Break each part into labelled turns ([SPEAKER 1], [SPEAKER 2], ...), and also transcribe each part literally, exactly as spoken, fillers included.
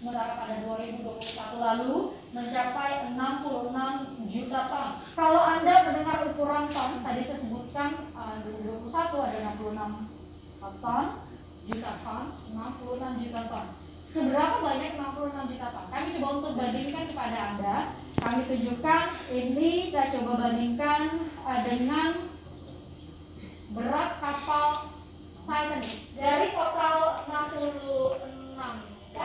[SPEAKER 1] sementara pada dua ribu dua puluh satu lalu mencapai enam puluh enam juta ton. Kalau Anda mendengar ukuran ton, tadi saya sebutkan uh, dua ribu dua puluh satu ada enam puluh enam ton, juta ton, enam puluh enam juta ton. Seberapa banyak enam puluh enam juta ton? Kami coba untuk bandingkan kepada Anda. Kami tunjukkan, ini saya coba bandingkan uh, dengan berat kapal Titanic. Dari total enam puluh enam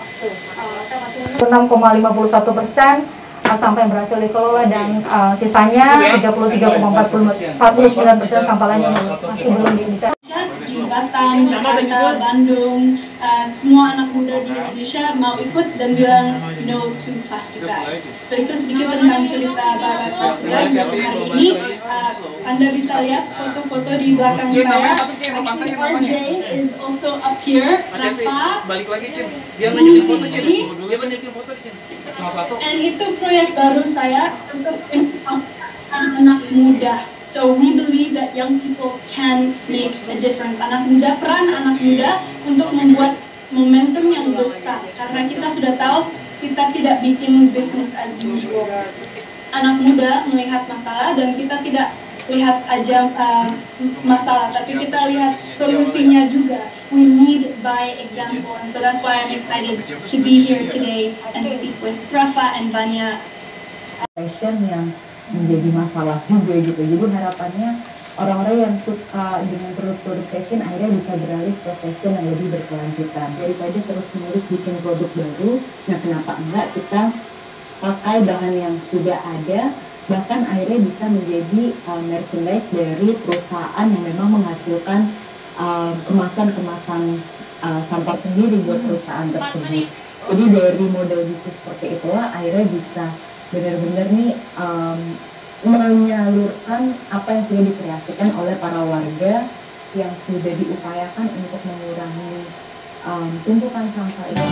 [SPEAKER 1] enam koma lima puluh satu persen sampah yang berhasil dikelola dan uh, sisanya tiga puluh tiga koma empat puluh sembilan persen sampah lain yang masih belum bisa.
[SPEAKER 2] Di Batam, Jakarta, Bandung, uh, semua anak muda di Indonesia mau ikut dan bilang no to plastic bag. So itu sedikit tentang cerita Babat Plastik Bag. Hari ini uh, Anda bisa lihat foto-foto di belakang saya. Actually, R J is also up here. Rafa.
[SPEAKER 3] Balik lagi, Cin. Dia nunjukin foto, Cin. Dia nunjukin foto, Cin.
[SPEAKER 2] And itu proyek baru saya untuk anak muda. So we believe that young people can make a difference. Anak muda, peran anak muda untuk membuat momentum yang besar. Karena kita sudah tahu kita tidak bikin business as usual. Anak muda melihat masalah dan kita tidak lihat aja uh, masalah, tapi kita lihat solusinya juga. We lead by example, and so that's why I'm excited to be here today and speak with Rafa and Vanya.
[SPEAKER 4] Fashion yang menjadi masalah juga gitu. Jadi harapannya orang-orang yang suka dengan produk-produk fashion akhirnya bisa beralih ke fashion yang lebih berkelanjutan. Daripada terus-menerus bikin produk baru, nah kenapa enggak kita pakai bahan yang sudah ada, bahkan akhirnya bisa menjadi uh, merchandise dari perusahaan yang memang menghasilkan uh, kemasan-kemasan uh, sampah sendiri buat perusahaan tersebut. Jadi dari model bisnis seperti itulah akhirnya bisa benar-benar nih um, menyalurkan apa yang sudah dikreasikan oleh para warga yang sudah diupayakan untuk mengurangi um, tumpukan sampah itu.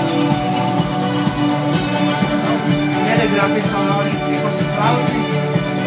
[SPEAKER 3] Ini ada grafik soal ekosistem laut nih.